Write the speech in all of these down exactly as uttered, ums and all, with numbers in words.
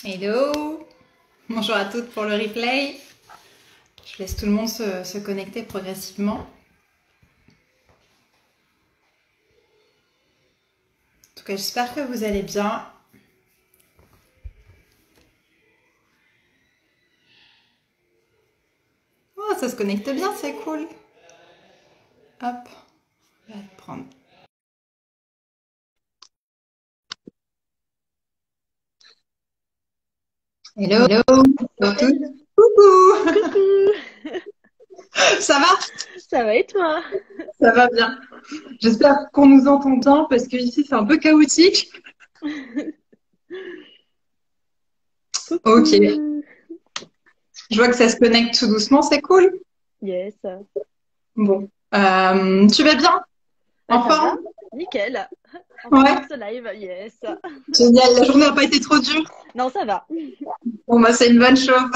Hello! Bonjour à toutes pour le replay. Je laisse tout le monde se, se connecter progressivement. En tout cas, j'espère que vous allez bien. Oh, ça se connecte bien, c'est cool. Hop, on va le prendre. Hello, hello, bonjour toutes. Coucou! Coucou! Ça va? Ça va et toi? Ça va bien. J'espère qu'on nous entend bien parce que ici c'est un peu chaotique. Ok, Coucou! je vois que ça se connecte tout doucement, c'est cool. Yes. Bon, Euh, tu vas bien? Euh, En ça va? forme? Nickel. En forme Ouais, pour ce live, yes. génial. La journée n'a pas été trop dure. Non, ça va. Bon, bah, c'est une bonne chose.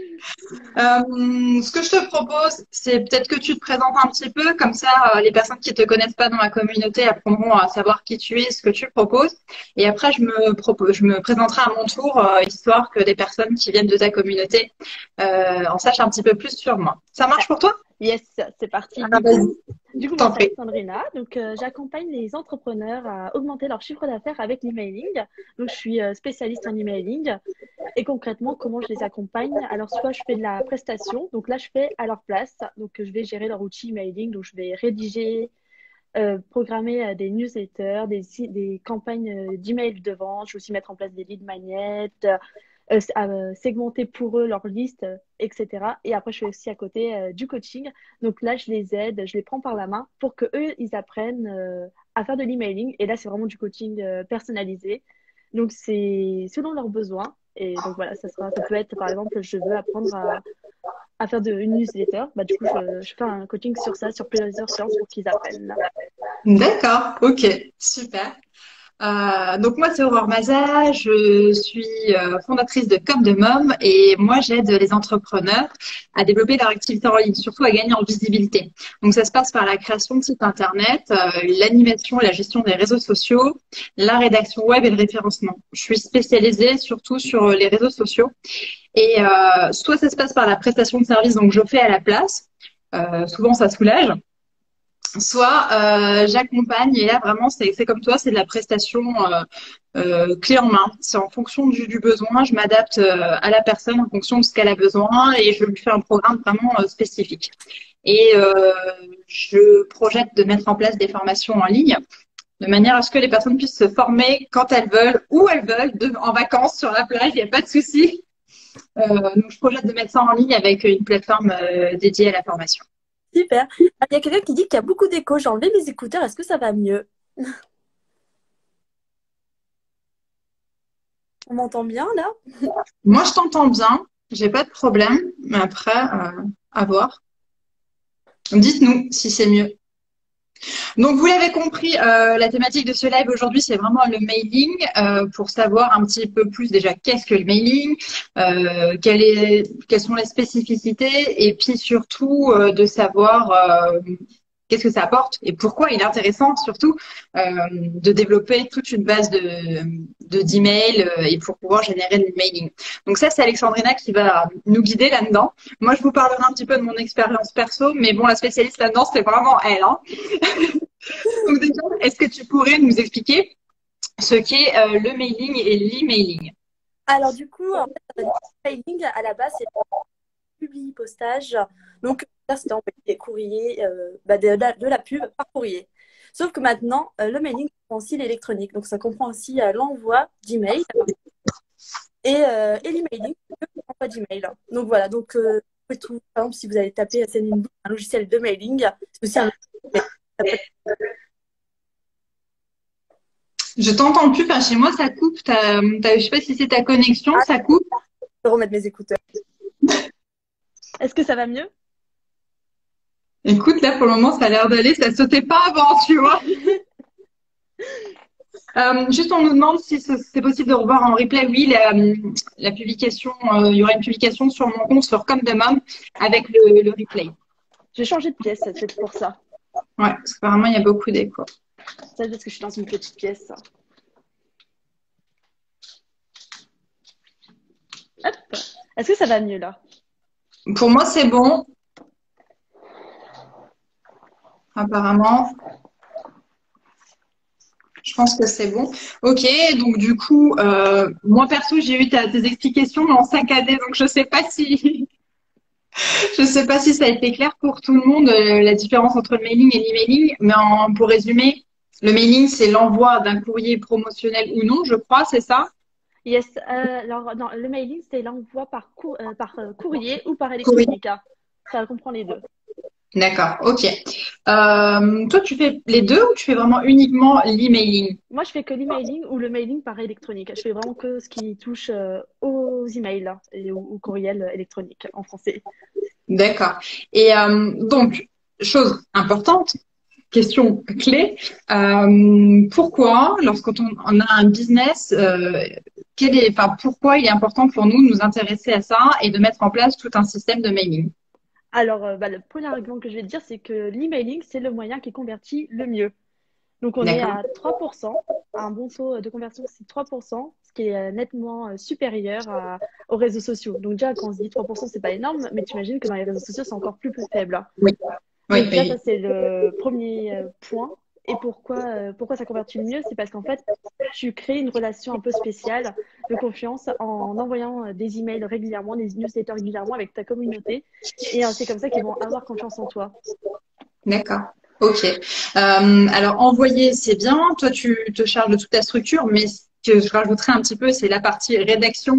Euh, ce que je te propose, c'est peut-être que tu te présentes un petit peu, comme ça, euh, les personnes qui te connaissent pas dans la communauté apprendront à savoir qui tu es, ce que tu proposes. Et après, je me propose, je me présenterai à mon tour, euh, histoire que des personnes qui viennent de ta communauté euh, en sachent un petit peu plus sur moi. Ça marche pour toi? Yes, c'est parti. Ah, Du coup, vas-y, du coup, je moi, t'en c'est prie. Alexandrina. Donc, euh, j'accompagne les entrepreneurs à augmenter leur chiffre d'affaires avec l'emailing. Donc, je suis euh, spécialiste en emailing. Et concrètement, comment je les accompagne? Alors, soit je fais de la prestation. Donc là, je fais à leur place. Donc, je vais gérer leur outil emailing. Donc, je vais rédiger, euh, programmer euh, des newsletters, des, si- des campagnes euh, d'emails de vente. Je vais aussi mettre en place des lead magnets, euh, s- euh, segmenter pour eux leur liste, euh, et cetera. Et après, je fais aussi à côté euh, du coaching. Donc là, je les aide, je les prends par la main pour que eux, ils apprennent euh, à faire de l'emailing. Et là, c'est vraiment du coaching euh, personnalisé. Donc c'est selon leurs besoins. Et donc voilà, ça sera, ça peut être par exemple, je veux apprendre à, à faire de, une newsletter. Bah, du coup, je, je fais un coaching sur ça, sur plusieurs séances pour qu'ils apprennent. D'accord, ok, super. Euh, donc moi c'est Aurore Maza, je suis euh, fondatrice de Comme de Mom et moi j'aide les entrepreneurs à développer leur activité en ligne, surtout à gagner en visibilité. Donc ça se passe par la création de sites internet, euh, l'animation et la gestion des réseaux sociaux, la rédaction web et le référencement. Je suis spécialisée surtout sur les réseaux sociaux et euh, soit ça se passe par la prestation de services, donc je fais à la place. Euh, souvent ça soulage, soit euh, j'accompagne et là vraiment c'est c'est comme toi, c'est de la prestation euh, euh, clé en main. C'est en fonction du, du besoin, je m'adapte euh, à la personne en fonction de ce qu'elle a besoin et je lui fais un programme vraiment euh, spécifique. Et euh, je projette de mettre en place des formations en ligne de manière à ce que les personnes puissent se former quand elles veulent, où elles veulent, de, en vacances sur la plage, il n'y a pas de souci. Euh, donc je projette de mettre ça en ligne avec une plateforme euh, dédiée à la formation. Super. Ah, il y a quelqu'un qui dit qu'il y a beaucoup d'écho. J'ai enlevé mes écouteurs. Est-ce que ça va mieux? On m'entend bien là? Moi, je t'entends bien, j'ai pas de problème, mais après, euh, à voir. Dites-nous si c'est mieux. Donc, vous l'avez compris, euh, la thématique de ce live aujourd'hui, c'est vraiment le mailing, euh, pour savoir un petit peu plus déjà qu'est-ce que le mailing, euh, quelle est, quelles sont les spécificités, et puis surtout euh, de savoir euh, qu'est-ce que ça apporte et pourquoi il est intéressant surtout euh, de développer toute une base de de d'emails euh, et pour pouvoir générer du mailing. Donc ça, c'est Alexandrina qui va nous guider là-dedans. Moi, je vous parlerai un petit peu de mon expérience perso, mais bon, la spécialiste là-dedans, c'est vraiment elle, hein. Donc déjà, est-ce que tu pourrais nous expliquer ce qu'est euh, le mailing et l'emailing? Alors du coup, en fait, l'emailing à la base, c'est publier postage. Donc là, c'était envoyer des courriers, euh, bah, de, la, de la pub par courrier. Sauf que maintenant, euh, le mailing comprend aussi l'électronique. Donc ça comprend aussi euh, l'envoi d'emails et, euh, et l'emailing, l'envoi d'emails. Donc voilà, donc euh, vous pouvez trouver, par exemple, si vous allez taper Sendinblue, un logiciel de mailing, c'est aussi un logiciel. Ça peut Je t'entends plus, enfin, chez moi, ça coupe. T'as, t'as- je sais pas si c'est ta connexion, Ah, ça coupe. je vais remettre mes écouteurs. Est-ce que ça va mieux? Écoute, là, pour le moment, ça a l'air d'aller, ça sautait pas avant, tu vois. Euh, juste, on nous demande si ce- c'est possible de revoir en replay. Oui, la, la publication, euh, il y aura une publication sur mon compte sur Comme de Mom avec le, le replay. J'ai changé de pièce, c'est pour ça. Ouais, parce qu'apparemment, il y a beaucoup d'écho. Ça, parce que je suis dans une petite pièce. Hop. Est-ce que ça va mieux là? Pour moi, c'est bon, apparemment. Je pense que c'est bon. Ok, donc du coup, euh, moi perso, j'ai eu ta- tes explications mais en saccadé, donc je sais pas si je sais pas si ça a été clair pour tout le monde, euh, la différence entre le mailing et l'emailing. Mais en- pour résumer, le mailing, c'est l'envoi d'un courrier promotionnel ou non, je crois, c'est ça? Yes. Euh, alors, non, le mailing, c'est l'envoi par, cour- euh, par euh, courrier ou par Courrier. électronique, hein. Ça comprend les deux. D'accord, ok. Euh, toi, tu fais les deux ou tu fais vraiment uniquement l'emailing? Moi, je fais que l'emailing ou le mailing par électronique. Je fais vraiment que ce qui touche euh, aux emails hein, et aux, aux courriels électroniques en français. D'accord. Et euh, donc, chose importante, question clé, euh, pourquoi, lorsqu'on on a un business, euh, quel est, enfin, pourquoi il est important pour nous de nous intéresser à ça et de mettre en place tout un système de mailing? Alors, euh, bah, le premier argument que je vais te dire, c'est que l'emailing, c'est le moyen qui convertit le mieux. Donc, on est D'accord. à trois pour cent. Un bon taux de conversion, c'est trois pour cent, ce qui est euh, nettement euh, supérieur à- aux réseaux sociaux. Donc, déjà, quand on se dit trois pour cent, c'est pas énorme, mais tu imagines que dans les réseaux sociaux, c'est encore plus, plus faible, hein. Oui, oui, Donc, déjà, ça, oui. c'est le premier euh, point. Et pourquoi, euh, pourquoi ça convertit le mieux? C'est parce qu'en fait, tu crées une relation un peu spéciale de confiance en envoyant euh, des emails régulièrement, des newsletters régulièrement avec ta communauté. Et euh, c'est comme ça qu'ils vont avoir confiance en toi. D'accord. Ok. Euh, alors, envoyer, c'est bien. Toi, tu te charges de toute ta structure, mais ce que je rajouterais un petit peu, c'est la partie rédaction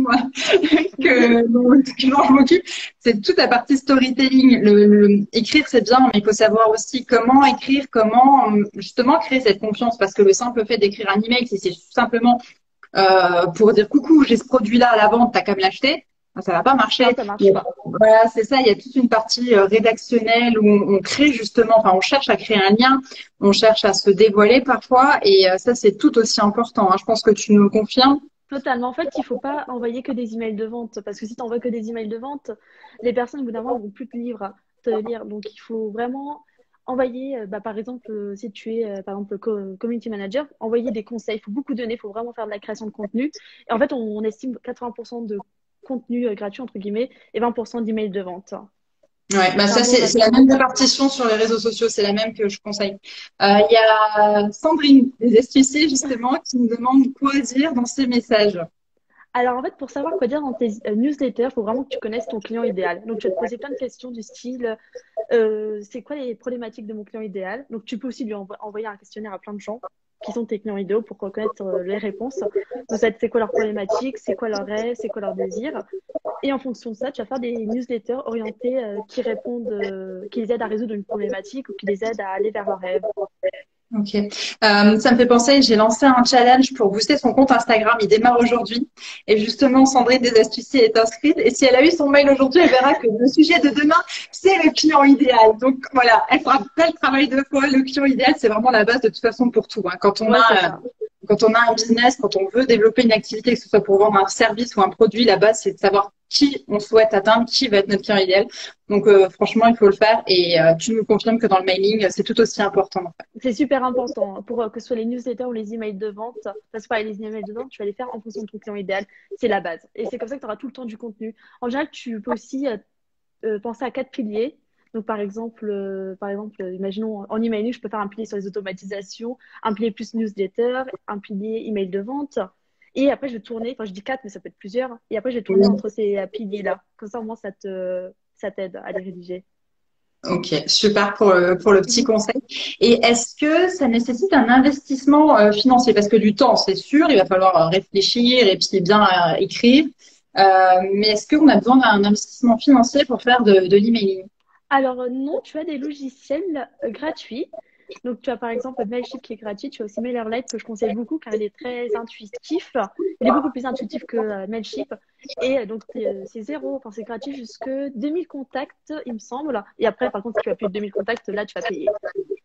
que, dont, dont je m'occupe. C'est toute la partie storytelling. Le, le- écrire, c'est bien, mais il faut savoir aussi comment écrire, comment euh, justement créer cette confiance. Parce que le simple fait d'écrire un email, si c'est simplement euh, pour dire coucou, j'ai ce produit-là à la vente, t'as qu'à me l'acheter, ben, ça va pas Non, marcher. ça Il y marche a- pas. voilà, c'est ça. Il y a toute une partie euh, rédactionnelle où on, on crée justement, enfin, on cherche à créer un lien, on cherche à se dévoiler parfois, et euh, ça, c'est tout aussi important, hein. Je pense que tu nous le confirmes. Totalement. En fait, il faut pas envoyer que des emails de vente parce que si tu envoies que des emails de vente, les personnes, au bout d'un moment, vont plus te lire, te lire. Donc, il faut vraiment envoyer, euh, bah, par exemple, euh, si tu es, euh, par exemple, co- community manager, envoyer des conseils. Il faut beaucoup donner, il faut vraiment faire de la création de contenu. Et en fait, on, on estime quatre-vingts pour cent de contenu euh, gratuit, entre guillemets, et vingt pour cent d'emails de vente. Ouais, bah C'est un ça bon c'est c'est la ratio. même répartition sur les réseaux sociaux, c'est la même que je conseille. Euh, Il y a Sandrine des Astuciers justement qui nous demande quoi dire dans ses messages. Alors, en fait, pour savoir quoi dire dans tes euh, newsletters, il faut vraiment que tu connaisses ton client idéal. Donc, tu vas te poser plein de questions du style, euh, c'est quoi les problématiques de mon client idéal? Donc, tu peux aussi lui envo- envoyer un questionnaire à plein de gens qui sont tes clients idéaux pour reconnaître euh, les réponses. Donc, ça va être c'est quoi leurs problématiques, c'est quoi leurs rêves, c'est quoi leurs désirs. Et en fonction de ça, tu vas faire des newsletters orientés euh, qui répondent, euh, qui les aident à résoudre une problématique ou qui les aident à aller vers leurs rêves. Ok. Euh, ça me fait penser, j'ai lancé un challenge pour booster son compte Instagram. Il démarre aujourd'hui. Et justement, Sandrine des Astuciers est inscrite. Et si elle a eu son mail aujourd'hui, elle verra que le sujet de demain, c'est le client idéal. Donc voilà, elle fera pas le travail deux fois. Le client idéal, c'est vraiment la base de toute façon pour tout, hein. Quand on Ouais, c'est a, euh, ça. quand on a un business, quand on veut développer une activité, que ce soit pour vendre un service ou un produit, la base, c'est de savoir qui on souhaite atteindre, qui va être notre client idéal. Donc euh, franchement, il faut le faire. Et euh, tu nous confirmes que dans le mailing, c'est tout aussi important. C'est super important pour euh, que ce soit les newsletters ou les emails de vente. Parce que pareil, les emails de vente, tu vas les faire en fonction de ton client idéal. C'est la base. Et c'est comme ça que tu auras tout le temps du contenu. En général, tu peux aussi euh, euh, penser à quatre piliers. Donc, par exemple, euh, par exemple, euh, imaginons en emailing, je peux faire un pilier sur les automatisations, un pilier plus newsletter, un pilier email de vente. Et après, je vais tourner, enfin, je dis quatre, mais ça peut être plusieurs. Et après, je vais tourner entre ces euh, piliers-là. Comme ça, au moins, ça te, ça t'aide à les rédiger. Ok, super pour le, pour le petit conseil. Et est-ce que ça nécessite un investissement euh, financier? Parce que du temps, c'est sûr, il va falloir euh, réfléchir et puis bien euh, écrire. Euh, mais est-ce qu'on a besoin d'un investissement financier pour faire de, de l'emailing? Alors, euh, non, tu as des logiciels euh, gratuits. Donc, tu as par exemple Mailchimp qui est gratuit. Tu as aussi MailerLite que je conseille beaucoup car il est très intuitif. Il est beaucoup plus intuitif que euh, Mailchimp. Et euh, donc, euh, c'est zéro, enfin, c'est gratuit jusque deux mille contacts, il me semble. Et après, par contre, si tu as plus de deux mille contacts, là, tu vas payer.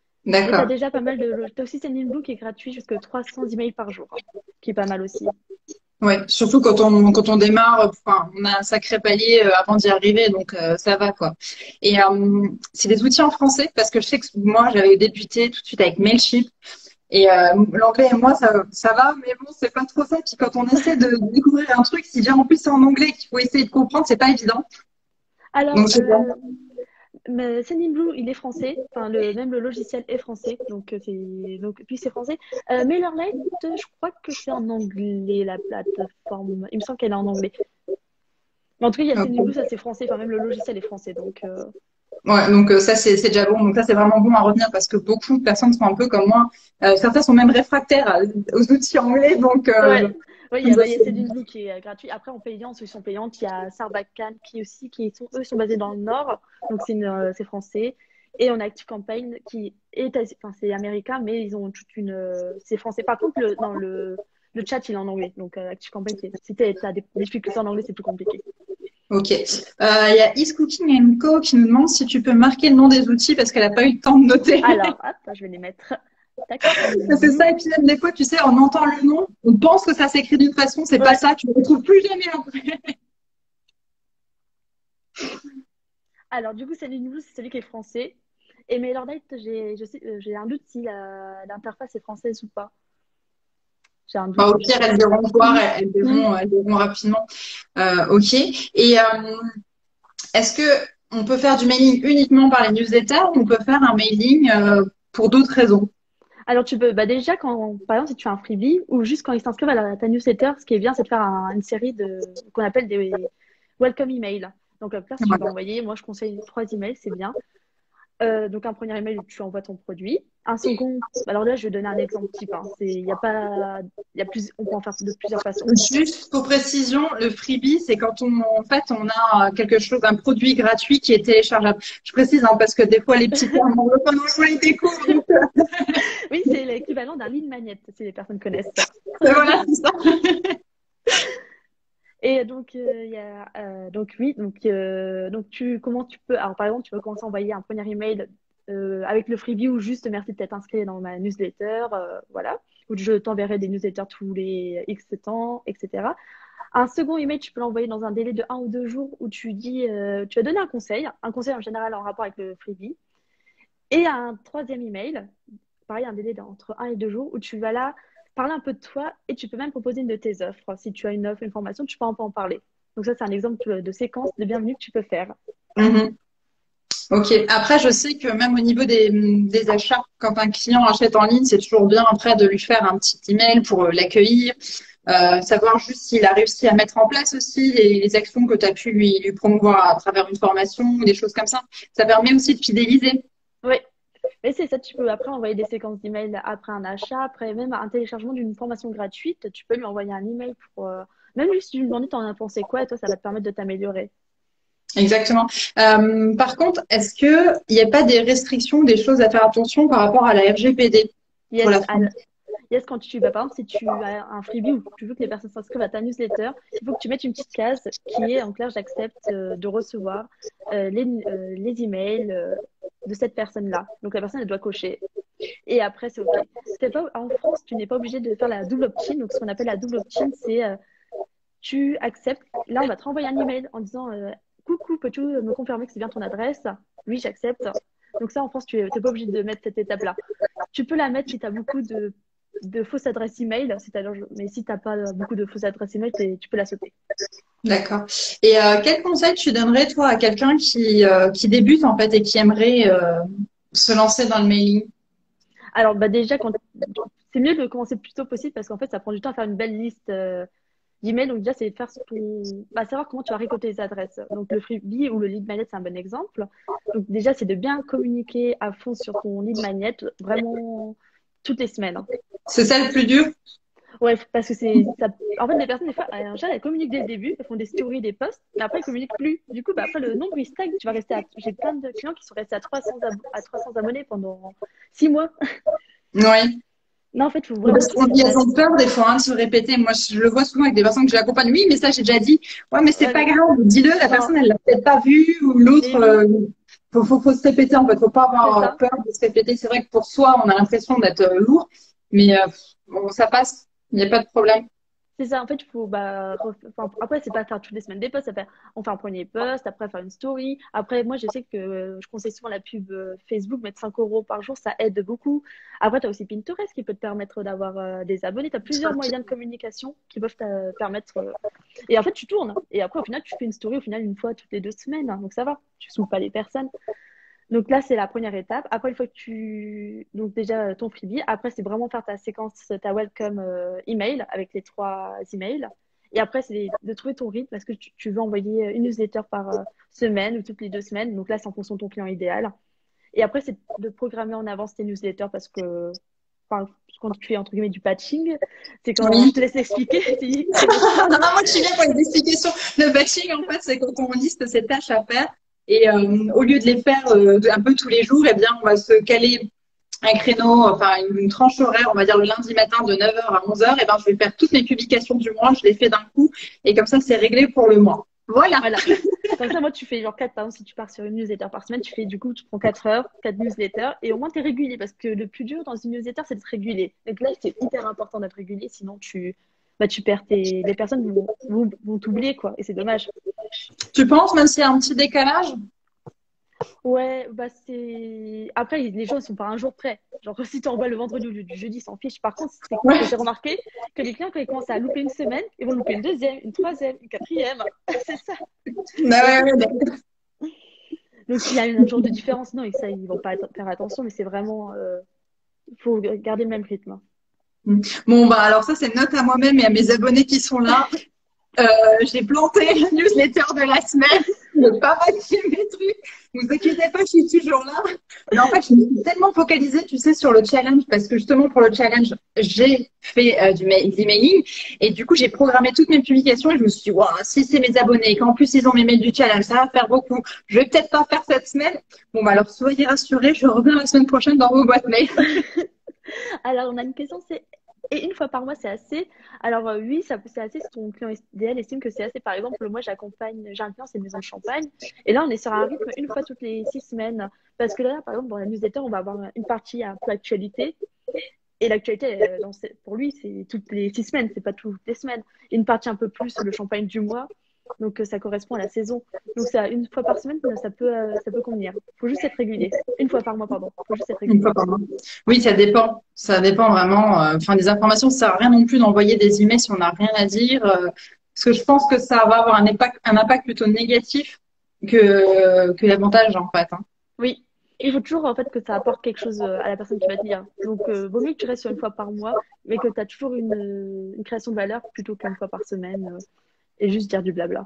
Et tu as D'accord. déjà pas mal de. Tu as aussi Sendinblue qui est gratuit jusque trois cents emails par jour, hein, qui est pas mal aussi. Ouais, surtout quand on quand on démarre, enfin, on a un sacré palier euh, avant d'y arriver, donc euh, ça va quoi. Et euh, c'est des outils en français parce que je sais que moi j'avais débuté tout de suite avec Mailchimp. Et euh, l'anglais et moi, ça, ça va, mais bon, c'est pas trop ça. Puis quand on essaie de découvrir un truc, si déjà en plus c'est en anglais qu'il faut essayer de comprendre, c'est pas évident. Donc, Alors, je sais pas. euh, mais Sendinblue, il est français. Enfin, le, même le logiciel est français. Donc, euh, c'est, donc puis c'est français. Euh, MailerLite, je crois que c'est en anglais, la plateforme. Il me semble qu'elle est en anglais. Mais en tout cas, il y a Sendinblue, Ok. ça c'est français. Enfin, même le logiciel est français. Donc, euh, Ouais, donc euh, ça c'est c'est déjà bon. Donc ça c'est vraiment bon à retenir parce que beaucoup de personnes sont un peu comme moi. Euh, certains sont même réfractaires à- aux outils anglais. Donc euh, ouais. Ouais, il y a, ça, bah, il y a c'est- Sendinblue qui est euh, gratuit. Après, en payant, ceux qui sont payantes, il y a Sarbacane qui aussi, qui sont, eux, sont basés dans le Nord. Donc, c'est une, euh, c'est français. Et on a ActiveCampaign qui est, asi- enfin, c'est américain, mais ils ont toute une, euh, c'est français. Par contre, le, non, le, le chat, il est en anglais. Donc, euh, ActiveCampaign, c'est, si t'as t'as des difficultés en anglais, c'est plus compliqué. ok. Euh, Il y a Is Cooking and Co qui nous demande si tu peux marquer le nom des outils parce qu'elle n'a pas eu le temps de noter. Alors, hop, je vais les mettre. Tac. C'est Zoom. ça. Et puis même des fois, tu sais, on entend le nom, on pense que ça s'écrit d'une façon, c'est pas Ouais. ça. Tu ne le retrouves plus jamais après. Alors, du coup, Sendinblue, c'est celui qui est français. Et MailerLite, j'ai, je sais, euh, j'ai un doute si la- l'interface est française ou pas. J'ai un Bah, doute, au je sais pire, pas elles si. verront voir, elles, elles Hmm. verront, elles verront rapidement. Euh, ok. Et euh, est-ce que on peut faire du mailing uniquement par les newsletters ou on peut faire un mailing euh, pour d'autres raisons? Alors, tu peux, bah déjà, quand, par exemple, si tu fais un freebie ou juste quand ils s'inscrivent à la- ta newsletter, ce qui est bien, c'est de faire un- une série de, qu'on appelle des welcome emails. Donc, après, si tu veux Voilà. envoyer, moi, je conseille trois emails, c'est bien. Euh, donc, un premier email où tu envoies ton produit. Un second, alors là, je vais donner un exemple type, hein. C'est, il y a pas, il y a plus, on peut en faire de plusieurs façons. Juste pour précision, le freebie, c'est quand on, en fait, on a quelque chose, un produit gratuit qui est téléchargeable. Je précise, hein, parce que des fois, les petits termes anglophones, on les découvre. Donc, euh, Oui, c'est l'équivalent d'un lead magnet, si les personnes connaissent ça. voilà, c'est ça. Et donc, euh, il y a, euh, donc oui, donc, euh, donc tu, comment tu peux, alors par exemple, tu peux commencer à envoyer un premier email euh, avec le freebie ou juste merci de t'être inscrit dans ma newsletter, euh, voilà, ou je t'enverrai des newsletters tous les X temps, et cetera. Un second email, tu peux l'envoyer dans un délai de un ou deux jours où tu dis, euh, tu vas donner un conseil, un conseil en général en rapport avec le freebie. Et un troisième email, pareil, un délai d'entre un et deux jours où tu vas là parler un peu de toi et tu peux même proposer une de tes offres. Si tu as une offre, une formation, tu peux un peu en parler. Donc ça, c'est un exemple de séquence de bienvenue que tu peux faire. Mhm. Ok. Après, je sais que même au niveau des, des achats, quand un client achète en ligne, c'est toujours bien après de lui faire un petit email pour euh, l'accueillir, euh, savoir juste s'il a réussi à mettre en place aussi les, les actions que tu as pu lui, lui promouvoir à travers une formation ou des choses comme ça. Ça permet aussi de fidéliser. Oui, mais c'est ça, tu peux après envoyer des séquences d'emails après un achat, après même un téléchargement d'une formation gratuite, tu peux lui envoyer un email pour, euh, même juste lui demander t'en as pensé quoi et toi, ça va te permettre de t'améliorer. Exactement. Euh, par contre, est-ce que il n'y a pas des restrictions, des choses à faire attention par rapport à la R G P D pour Yes, la à France? Yes, quand tu, bah, par exemple, si tu as un freebie ou tu veux que les personnes s'inscrivent à ta newsletter, il faut que tu mettes une petite case qui est en clair, j'accepte euh, de recevoir euh, les, euh, les emails euh, de cette personne-là. Donc la personne, elle doit cocher. Et après, c'est OK. T'es pas, en France, tu n'es pas obligé de faire la double opt-in. Donc ce qu'on appelle la double opt-in, c'est euh, tu acceptes. Là, on va te renvoyer un email en disant euh, coucou, peux-tu me confirmer que c'est bien ton adresse? Oui, j'accepte. Donc ça, en France, tu n'es pas obligé de mettre cette étape-là. Tu peux la mettre si tu as beaucoup de, de fausses adresses email, c'est-à-dire, mais si tu n'as pas beaucoup de fausses adresses email, t'es- tu peux la sauter. D'accord. Et euh, quel conseil tu donnerais toi à quelqu'un qui euh, qui débute en fait et qui aimerait euh, se lancer dans le mailing? Alors, bah déjà, quand... c'est mieux de commencer le plus tôt possible parce qu'en fait, ça prend du temps à faire une belle liste euh, d'emails. Donc, déjà, c'est de faire ton... bah, savoir comment tu vas récolter les adresses. Donc, le freebie ou le lead magnet, c'est un bon exemple. Donc, déjà, c'est de bien communiquer à fond sur ton lead magnet, vraiment toutes les semaines, hein. C'est ça le plus dur? Ouais, parce que c'est ça. En fait, les personnes, des fois, en général, elles communiquent dès le début, elles font des stories, des posts, mais après, elles communiquent plus. Du coup, bah, après, le nombre, il stagne. Tu vas rester à... J'ai plein de clients qui sont restés à trois cents, ab- à trois cents abonnés pendant six mois. Oui. Non, en fait, il faut vraiment Parce qu'ils se qu'on elles fassent. ont peur des fois hein, de se répéter. Moi, je le vois souvent avec des personnes que j'accompagne. Oui, mais ça, j'ai déjà dit. Ouais, mais c'est Ouais, pas mais... grave. Dis-le, la Non, personne, elle l'a peut-être pas vu ou l'autre. mais oui, Euh, faut, faut, faut se répéter en fait. Faut pas c'est avoir ça. peur de se répéter. C'est vrai que pour soi, on a l'impression d'être euh, lourd, mais euh, bon, ça passe. Il n'y a pas de problème. C'est ça, en fait, il faut, bah, ref- enfin, après, c'est pas faire toutes les semaines des posts, ça fait, on fait un premier post, après faire une story. Après, moi, je sais que euh, je conseille souvent la pub euh, Facebook, mettre cinq euros par jour, ça aide beaucoup. Après, tu as aussi Pinterest qui peut te permettre d'avoir euh, des abonnés. Tu as plusieurs moyens de communication qui peuvent te permettre. euh, Et en fait, tu tournes. Et après, au final, tu fais une story, au final, une fois toutes les deux semaines. Donc, ça va. Tu saoules pas les personnes. Donc là, c'est la première étape. Après, une fois que tu... Donc déjà, euh, ton freebie. Après, c'est vraiment faire ta séquence, ta welcome euh, email avec les trois emails. Et après, c'est de trouver ton rythme parce que tu, tu veux envoyer une newsletter par euh, semaine ou toutes les deux semaines. Donc là, c'est en fonction de ton client idéal. Et après, c'est de programmer en avance tes newsletters parce que enfin, quand tu fais entre guillemets du patching, c'est quand je Oui. te laisse expliquer si tu connais pas. Non, non, moi, je suis bien pour les explications. Le batching, en fait, c'est quand on liste ses tâches à faire. Et euh, au lieu de les faire euh, un peu tous les jours, eh bien, on va se caler un créneau, enfin une, une tranche horaire, on va dire le lundi matin de neuf heures à onze heures. Et ben, je vais faire toutes mes publications du mois, je les fais d'un coup. Et comme ça, c'est réglé pour le mois. Voilà. Voilà. Comme ça, moi, tu fais genre quatre, par exemple, si tu pars sur une newsletter par semaine, tu fais du coup, tu prends quatre heures, quatre newsletters, et au moins, tu es régulier. Parce que le plus dur dans une newsletter, c'est d'être régulier. Donc là, c'est hyper important d'être régulier, sinon tu, bah, tu perds tes. Les personnes vont, vont, vont t'oublier, quoi. Et c'est dommage. Tu penses, même s'il y a un petit décalage? Ouais, bah c'est. Après, les gens, ils sont pas un jour près. Genre, si tu envoies le vendredi au lieu du jeudi, ils s'en fichent. Par contre, c'est que Ouais. j'ai remarqué que les clients, quand ils commencent à louper une semaine, ils vont louper une deuxième, une troisième, une quatrième. C'est ça. Donc, Ouais, ouais, ouais. donc s'il y a un jour de différence, non, et ça, ils vont pas faire attention, mais c'est vraiment. euh, faut garder le même rythme. Bon, bah, alors ça, c'est note à moi-même et à mes abonnés qui sont là. Euh, j'ai planté la newsletter de la semaine, ne pas matcher mes trucs. Ne vous inquiétez pas, je suis toujours là. Mais en fait, je me suis tellement focalisée, tu sais, sur le challenge, parce que justement, pour le challenge, j'ai fait euh, du ma- de l'emailing. Et du coup, j'ai programmé toutes mes publications et je me suis dit, waouh, si c'est mes abonnés, et qu'en plus, ils ont mes mails du challenge, ça va faire beaucoup. Je vais peut-être pas faire cette semaine. Bon, bah alors, soyez rassurés, je reviens la semaine prochaine dans vos boîtes mail. Alors, on a une question, c'est et une fois par mois, c'est assez. Alors, euh, oui, ça, c'est assez si ton client idéal estime que c'est assez. Par exemple, moi, j'accompagne, j'ai un client, c'est une maison de champagne. Et là, on est sur un rythme une fois toutes les six semaines. Parce que là, par exemple, dans la newsletter, on va avoir une partie un peu actualité. Et l'actualité, euh, dans ce- pour lui, c'est toutes les six semaines, c'est pas toutes les semaines. Et une partie un peu plus, le champagne du mois. Donc, euh, ça correspond à la saison. Donc, ça, une fois par semaine, ça peut, euh, ça peut convenir. Faut juste être régulier. Une fois par mois, pardon. Faut juste être Une fois régulier. par mois. Oui, ça dépend. Ça dépend vraiment. euh, Enfin, des informations, ça sert à rien non plus d'envoyer des emails si on n'a rien à dire. euh, parce que je pense que ça va avoir un impact, un impact plutôt négatif que, que l'avantage, en fait. Hein. Oui, il faut toujours en fait que ça apporte quelque chose euh, à la personne qui va te lire. Donc, euh, vaut mieux que tu restes sur une fois par mois, mais que tu as toujours une, euh, une création de valeur plutôt qu'une fois par semaine euh, et juste dire du blabla.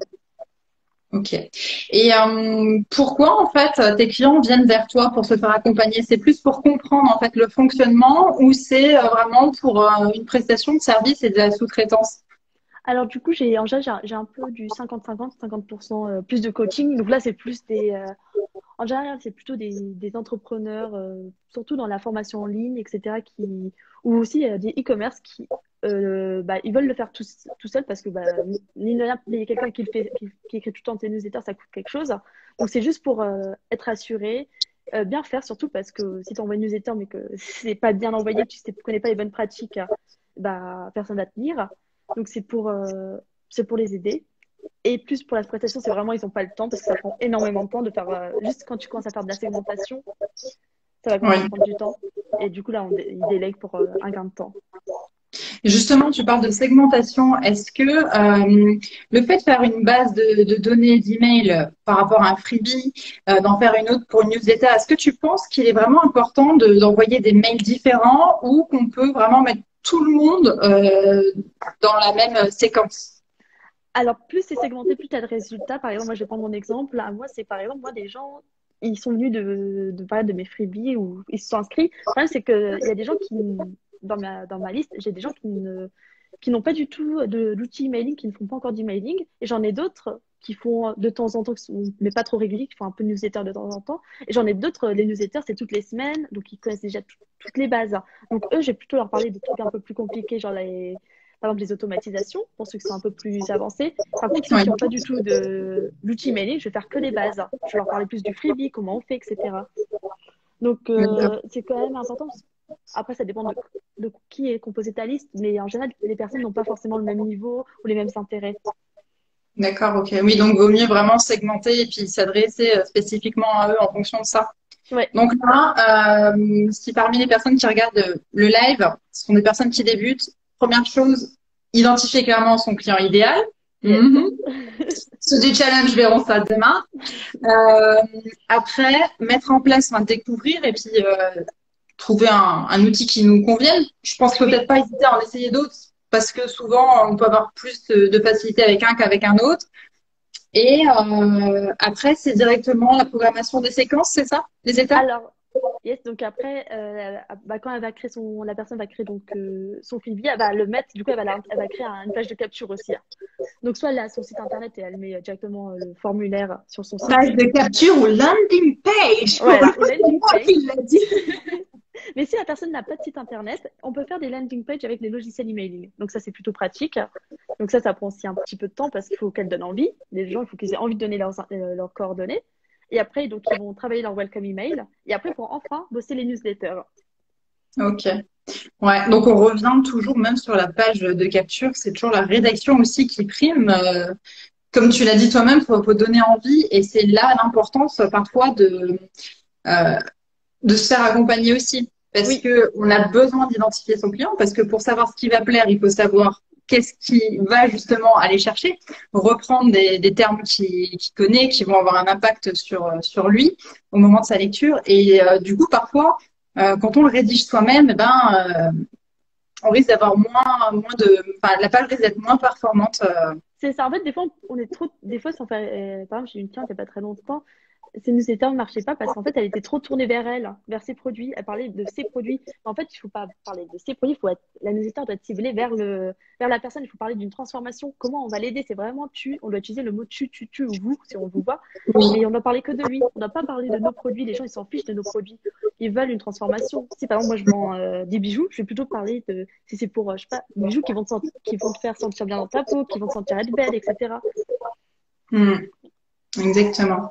Ok. Et euh, pourquoi, en fait, tes clients viennent vers toi pour se faire accompagner? C'est plus pour comprendre, en fait, le fonctionnement ou c'est euh, vraiment pour euh, une prestation de service et de la sous-traitance? Alors, du coup, j'ai en général, j'ai j'ai un peu du cinquante cinquante, cinquante pour cent euh, plus de coaching. Donc là, c'est plus des, euh, en général, c'est plutôt des, des entrepreneurs, euh, surtout dans la formation en ligne, et cetera, qui, ou aussi euh, des e-commerce qui euh, bah, ils veulent le faire tout, tout seul parce que bah, mine de rien, payer quelqu'un qui, le fait, qui, qui écrit tout le temps tes newsletters, ça coûte quelque chose. Donc c'est juste pour euh, être assuré, euh, bien faire surtout parce que si tu envoies une newsletter mais que c'est pas bien envoyé, tu ne connais pas les bonnes pratiques, bah, personne va te lire. Donc c'est pour, euh, c'est pour les aider. Et plus pour la prestation, c'est vraiment, ils n'ont pas le temps parce que ça prend énormément de temps de faire. euh, juste quand tu commences à faire de la segmentation, ça va commencer à Oui. prendre du temps. Et du coup, là, on dé- ils délèguent pour euh, un gain de temps. Justement, tu parles de segmentation. Est-ce que euh, le fait de faire une base de, de données d'email par rapport à un freebie, euh, d'en faire une autre pour une newsletter, est-ce que tu penses qu'il est vraiment important de- d'envoyer des mails différents ou qu'on peut vraiment mettre tout le monde euh, dans la même séquence? Alors, plus c'est segmenté, plus tu as de résultats. Par exemple, moi, je vais prendre mon exemple. À moi, c'est par exemple, moi, des gens, ils sont venus de, de parler de mes freebies ou ils se sont inscrits. Le problème, c'est qu'il y a des gens qui, dans ma, dans ma liste, j'ai des gens qui ne, qui n'ont pas du tout de l'outil emailing, qui ne font pas encore d'emailing. Et j'en ai d'autres qui font de temps en temps, qui sont- mais pas trop réguliers, qui font un peu de newsletter de temps en temps. Et j'en ai d'autres, les newsletters, c'est toutes les semaines, donc ils connaissent déjà tout- toutes les bases. Donc eux, j'ai plutôt leur parler des trucs un peu plus compliqués, genre les, par exemple les automatisations, pour ceux qui sont un peu plus avancés. Par contre, ceux Oui. qui n'ont pas du tout de l'outil emailing, je vais faire que les bases. Je vais leur parler plus du freebie, comment on fait, et cetera. Donc, D'accord. euh, c'est quand même important. Après, ça dépend de de qui est composée ta liste, mais en général, les personnes n'ont pas forcément le même niveau ou les mêmes intérêts. D'accord, ok. Oui, donc vaut mieux vraiment segmenter et puis s'adresser euh, spécifiquement à eux en fonction de ça. Ouais, Donc là, euh, si parmi les personnes qui regardent le, le live, ce sont des personnes qui débutent, première chose, identifier clairement son client idéal. yes. Mhm. Ceux du challenge verront ça demain. Euh, après, mettre en place, enfin, découvrir et puis euh, trouver un, un outil qui nous convienne. Je pense Oui. peut-être pas hésiter à en essayer d'autres parce que souvent, on peut avoir plus de, de facilité avec un qu'avec un autre. Et euh, après, c'est directement la programmation des séquences, c'est ça, les étapes? Alors, yes, donc après, euh, bah, quand elle va créer son, la personne va créer donc euh, son Freebie, elle va le mettre, du coup, elle va, la- elle va créer un- une page de capture aussi, hein. Donc, soit elle a son site internet et elle met directement euh, le formulaire sur son site. Page de capture ou landing page, pour Voilà, ou le landing moi page. qui l'a dit. Mais si la personne n'a pas de site internet, on peut faire des landing pages avec les logiciels emailing. Donc ça, c'est plutôt pratique. Donc ça, ça prend aussi un petit peu de temps parce qu'il faut qu'elles donnent envie. Les gens, il faut qu'ils aient envie de donner leurs, euh, leurs coordonnées. Et après, donc, ils vont travailler leur welcome email. Et après, pour enfin bosser les newsletters. Ok. Ouais, donc on revient toujours même sur la page de capture, c'est toujours la rédaction aussi qui prime. Euh, comme tu l'as dit toi-même, faut, faut donner envie et c'est là l'importance parfois de euh, de se faire accompagner aussi parce Oui, que on a besoin d'identifier son client parce que pour savoir ce qui va plaire, il faut savoir qu'est-ce qui va justement aller chercher, reprendre des, des termes qu'il qui connaît, qui vont avoir un impact sur sur lui au moment de sa lecture et euh, du coup parfois euh, quand on le rédige soi-même, eh ben euh, on risque d'avoir moins moins de, enfin la page risque d'être moins performante. Euh, c'est ça. En fait, des fois, on est trop, des fois, sans faire, euh, par exemple, j'ai eu une cliente il n'y a pas très longtemps. Ces newsletters ne marchaient pas parce qu'en fait, elle était trop tournée vers elle, vers ses produits. Elle parlait de ses produits. En fait, il ne faut pas parler de ses produits. Il faut être, la newsletter doit être ciblée vers le, vers la personne. Il faut parler d'une transformation. Comment on va l'aider? C'est vraiment tu. On doit utiliser le mot tu, tu, tu ou vous si on vous voit. Mais on doit parler que de lui. On ne doit pas parler de nos produits. Les gens, ils s'en fichent de nos produits. Ils veulent une transformation. Si par exemple, moi, je vends euh, des bijoux, je vais plutôt parler de, si c'est pour, euh, je sais pas, des bijoux qui vont te, sent- qui vont te faire sentir bien dans ta peau, qui vont te sentir être belle, et cetera. hmm, exactement.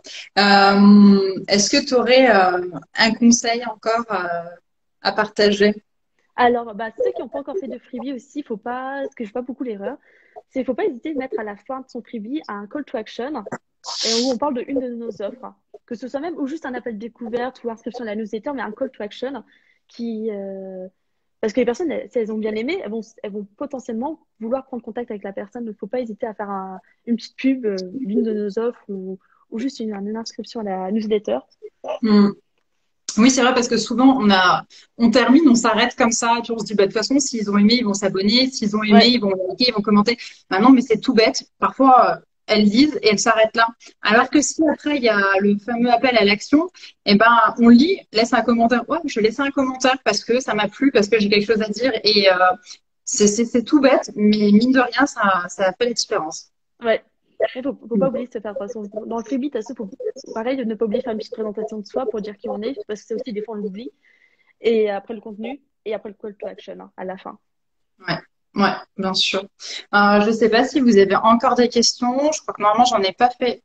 Euh, est-ce que tu aurais euh, un conseil encore euh, à partager? Alors, bah, ceux qui n'ont pas encore fait de freebie aussi, faut pas, ce que je vois beaucoup l'erreur, c'est qu'il faut pas hésiter de mettre à la fin de son freebie un call to action et où on parle de une de nos offres. Que ce soit même ou juste un appel découverte ou inscription à la newsletter, mais un call to action qui, euh, parce que les personnes, elles- si elles ont bien aimé, elles vont, elles vont potentiellement vouloir prendre contact avec la personne. Donc, faut pas hésiter à faire un- une petite pub euh, d'une de nos offres ou, ou juste une, une inscription à la newsletter. Hmm. Oui, c'est vrai parce que souvent on a, on termine, on s'arrête comme ça, et puis on se dit bah de toute façon s'ils ont aimé ils vont s'abonner, s'ils ont aimé Ouais, ils vont liker, ils vont commenter. Bah non, mais c'est tout bête. Parfois euh, elles lisent et elles s'arrêtent là. Alors ouais. que si après il y a le fameux appel à l'action, eh ben on lit, laisse un commentaire. Ouais, je laisse un commentaire parce que ça m'a plu, parce que j'ai quelque chose à dire et euh, c'est c'est c'est tout bête, mais mine de rien ça ça fait la différence. Ouais. Il faut, faut pas oublier de se faire de toute façon. Dans le freebie, t'as ce, faut, pareil, de ne pas oublier de faire une petite présentation de soi pour dire qui on est, parce que c'est aussi des fois on l'oublie. Et après le contenu, et après le call to action, hein, à la fin. Ouais, ouais, bien sûr. Euh, je sais pas si vous avez encore des questions. Je crois que normalement j'en ai pas fait.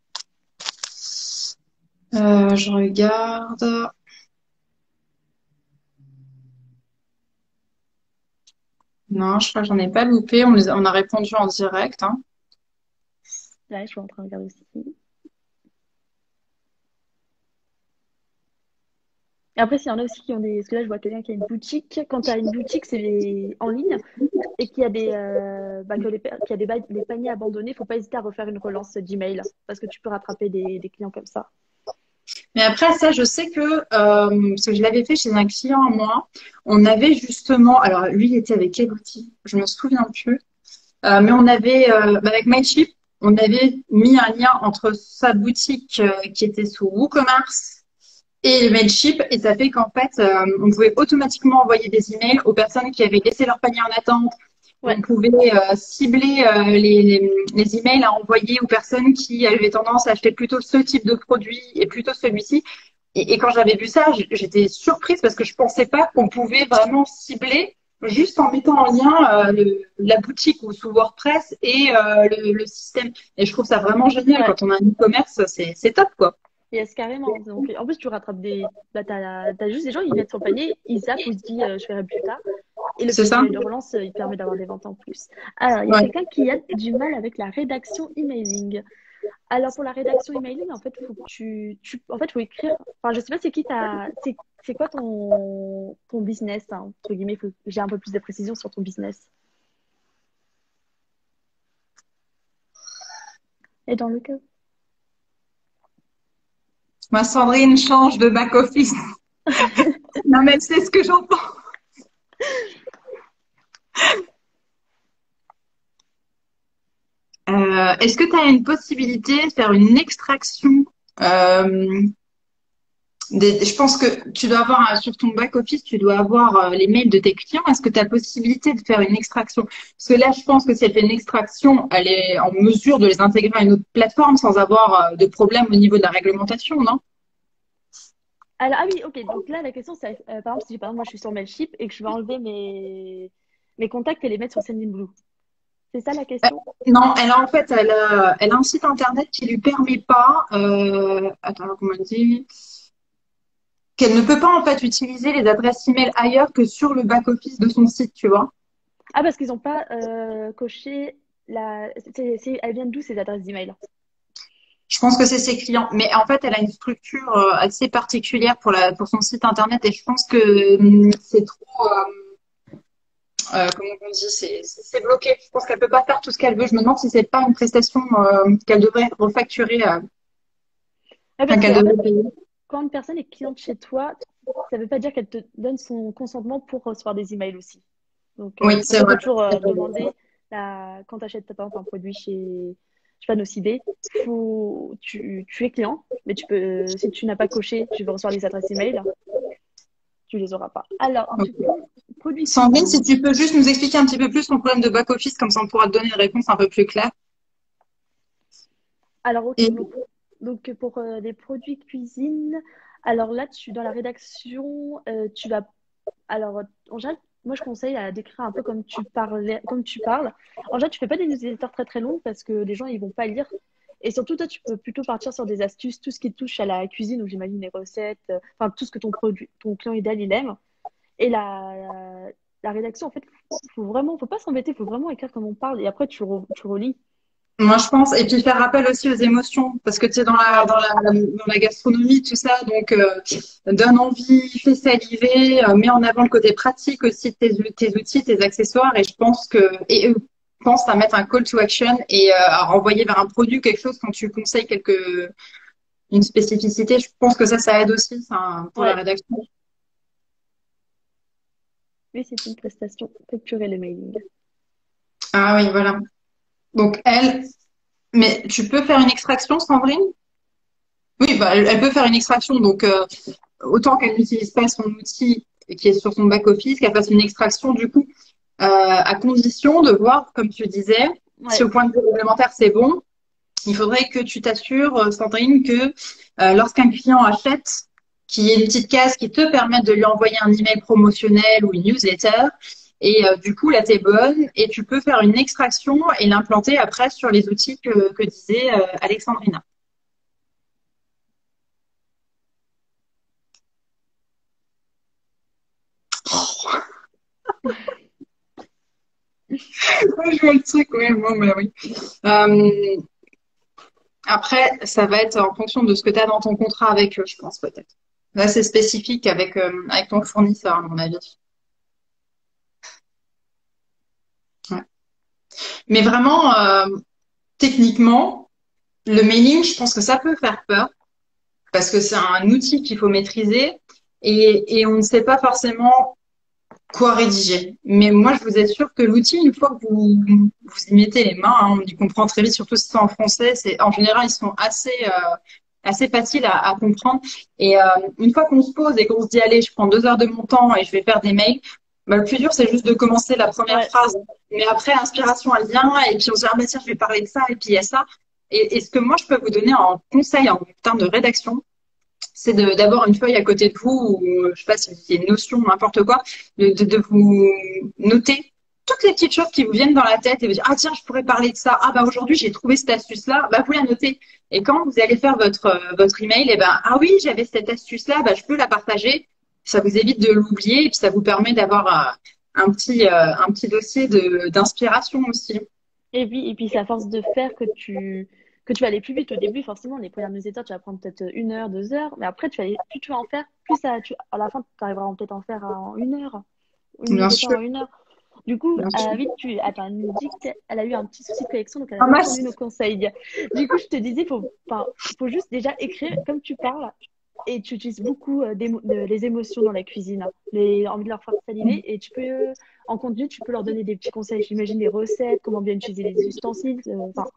Euh, je regarde. Non, je crois que j'en ai pas loupé. On, les a, on a répondu en direct, hein. Là, je suis en train de regarder aussi. Et après, s'il y en a aussi qui ont des. Parce que là, je vois quelqu'un qui a une boutique. Quand tu as une boutique, c'est les- en ligne et qu'il y a des, euh, bah, que les, pa- qu'il y a des, ba- des paniers abandonnés, il faut pas hésiter à refaire une relance d'email parce que tu peux rattraper des, des clients comme ça. Mais après, ça, je sais que, euh, parce que je l'avais fait chez un client à moi, on avait justement, alors lui, il était avec quel outil? Je me souviens plus. Euh, mais on avait, euh, bah, avec Mailchimp, on avait mis un lien entre sa boutique euh, qui était sous WooCommerce et Mailchimp, et ça fait qu'en fait, euh, on pouvait automatiquement envoyer des emails aux personnes qui avaient laissé leur panier en attente. Ouais. On pouvait euh, cibler euh, les, les, les emails à envoyer aux personnes qui avaient tendance à acheter plutôt ce type de produit et plutôt celui-ci. Et, et quand j'avais vu ça, j- j'étais surprise parce que je pensais pas qu'on pouvait vraiment cibler juste en mettant en lien euh, le- la boutique ou sous WordPress et euh, le, le système. Et je trouve ça vraiment génial. Ouais. Quand on a un e-commerce, c'est c'est top, quoi. Yes, carrément. Donc, en plus, tu rattrapes des. Bah, t'as, t'as juste des gens, ils mettent sur le panier, ils zappent ou ils se disent, euh, je ferai plus tard. Et le c'est petit ça? email de relance, euh, il permet d'avoir des ventes en plus. Alors, il y a Ouais. quelqu'un qui a du mal avec la rédaction emailing. Alors, pour la rédaction emailing, en fait, faut que tu, tu, en fait, faut écrire. Enfin, je sais pas c'est qui ta, c'est, c'est quoi ton, ton business, hein, entre guillemets. Faut que j'ai un peu plus de précision sur ton business. Et dans le cas. Ma Sandrine change de back-office. Non, mais c'est ce que j'entends. Euh, est-ce que tu as une possibilité de faire une extraction euh, des, je pense que tu dois avoir euh, sur ton back-office, tu dois avoir euh, les mails de tes clients. Est-ce que tu as la possibilité de faire une extraction? Parce que là, je pense que si elle fait une extraction, elle est en mesure de les intégrer à une autre plateforme sans avoir euh, de problème au niveau de la réglementation, non? Alors, ah oui, ok. Donc là, la question, c'est, euh, par exemple, si par exemple, moi, je suis sur Mailchimp et que je veux enlever mes, mes contacts et les mettre sur Sendinblue. C'est ça la Euh, question? Non, elle a en fait, elle a, elle a un site internet qui lui permet pas. Euh, attends, comment on dit? Qu'elle ne peut pas en fait utiliser les adresses email ailleurs que sur le back-office de son site, tu vois. Ah, parce qu'ils n'ont pas euh, coché la. c'est- c'est- Elles viennent d'où ces adresses d'email? Je pense que c'est ses clients, mais en fait, elle a une structure euh, assez particulière pour la pour son site internet et je pense que hum, c'est trop, euh, euh, comment on dit, c'est c'est c'est bloqué. Je pense qu'elle peut pas faire tout ce qu'elle veut. Je me demande si c'est pas une prestation euh, qu'elle devrait refacturer, euh, Ouais, enfin parce que qu'elle en devrait fait, payer. quand une personne est cliente chez toi, ça ne veut pas dire qu'elle te donne son consentement pour recevoir des emails aussi. Donc, euh, Oui, c'est pour c'est ça qu'il vrai. faut toujours C'est euh, vrai. demander la... quand tu achètes par exemple un produit chez, je sais pas, Nocibé, faut... tu, tu es client, mais tu peux, si tu n'as pas coché, je veux recevoir les adresses email, tu les auras pas. Alors, du Ok. coup, produit Sandrine, si cuisine. tu peux juste nous expliquer un petit peu plus ton problème de back-office, comme ça on pourra te donner une réponse un peu plus claire. Alors, ok, Et donc, donc pour euh, les produits cuisine, alors là, tu, dans la rédaction, euh, tu vas. Alors, en général, moi, je conseille à décrire un peu comme tu parlais, comme tu parles. En général, tu fais pas des newsletters très très longues parce que les gens, ils vont pas lire. Et surtout, toi, tu peux plutôt partir sur des astuces, tout ce qui touche à la cuisine, ou j'imagine les recettes, euh, enfin, tout ce que ton produit, ton client idéal, il aime. Et la, la, la rédaction, en fait, faut vraiment, faut pas s'embêter, faut vraiment écrire comme on parle. Et après, tu, re- tu relis. moi, je pense, et puis faire appel aussi aux émotions, parce que tu es dans la, Ouais, dans la, dans la gastronomie, tout ça, donc euh, donne envie, fais saliver, euh, mets en avant le côté pratique aussi de tes, tes outils, tes accessoires, et je pense que, et euh, pense à mettre un call to action et euh, à renvoyer vers un produit quelque chose quand tu conseilles quelque, une spécificité. Je pense que ça, ça aide aussi ça, pour la ouais. rédaction. Oui, c'est une prestation. Facturer le mailing. Ah oui, voilà. Donc elle, mais tu peux faire une extraction, Sandrine? Oui, bah, elle, elle peut faire une extraction, donc euh, autant qu'elle n'utilise pas son outil qui est sur son back-office, qu'elle fasse une extraction du coup, euh, à condition de voir, comme tu disais, si Ouais. au point de vue réglementaire c'est bon, il faudrait que tu t'assures, euh, Sandrine, que euh, lorsqu'un client achète, qu'il y ait une petite case qui te permette de lui envoyer un email promotionnel ou une newsletter. Et euh, du coup, là, t'es bonne et tu peux faire une extraction et l'implanter après sur les outils que, que disait euh, Alexandrina. Ouais, je vois le truc, oui, bon, mais oui. Euh, après, ça va être en fonction de ce que tu as dans ton contrat avec eux, je pense, peut-être. Là, c'est spécifique avec, euh, avec ton fournisseur, à mon avis. Ouais. Mais vraiment, euh, techniquement, le mailing, je pense que ça peut faire peur parce que c'est un outil qu'il faut maîtriser et, et on ne sait pas forcément quoi rédiger. Mais moi, je vous assure que l'outil, une fois que vous, vous y mettez les mains, hein, on y comprend très vite, surtout si c'est en français. C'est, en général, ils sont assez, euh, assez faciles à, à comprendre. Et euh, une fois qu'on se pose et qu'on se dit, allez, je prends deux heures de mon temps et je vais faire des mails, bah, le plus dur, c'est juste de commencer la première Ouais. phrase. Mais après, l'inspiration, elle vient et puis on se dit, ah, bah, tiens, je vais parler de ça et puis il y a ça. Et, et ce que moi, je peux vous donner en conseil en termes de rédaction, c'est de- d'avoir une feuille à côté de vous, ou euh, je sais pas si c'est une notion, n'importe quoi, de, de, de vous noter toutes les petites choses qui vous viennent dans la tête et vous dire, ah tiens, je pourrais parler de ça. Ah bah aujourd'hui, j'ai trouvé cette astuce-là. Bah vous la notez. Et quand vous allez faire votre, euh, votre email, et ben, ah oui, j'avais cette astuce-là, bah je peux la partager. Ça vous évite de l'oublier et puis ça vous permet d'avoir un petit, euh, un petit dossier de, d'inspiration aussi. Et puis, et puis c'est à force de faire que tu, que tu vas aller plus vite. Au début, forcément, les premières newsletters, tu vas prendre peut-être une heure, deux heures. Mais après, tu vas aller, plus tu vas en faire, plus ça, tu, à la fin, tu arriveras peut-être à en faire en une heure. Une Bien newsletter sûr, en une heure. Du coup, bien sûr. euh, vite, tu, attends, elle nous dit qu'elle a eu un petit souci de connexion, donc elle a Ah, répondu mince. nos conseils. Du coup, je te disais, faut, enfin, faut juste déjà écrire comme tu parles et tu utilises beaucoup euh, d'émo- de- les émotions dans la cuisine, hein. Les envie de leur faire saliver et tu peux, euh, en contenu, tu peux leur donner des petits conseils, j'imagine, des recettes, comment bien utiliser les ustensiles. euh, Enfin,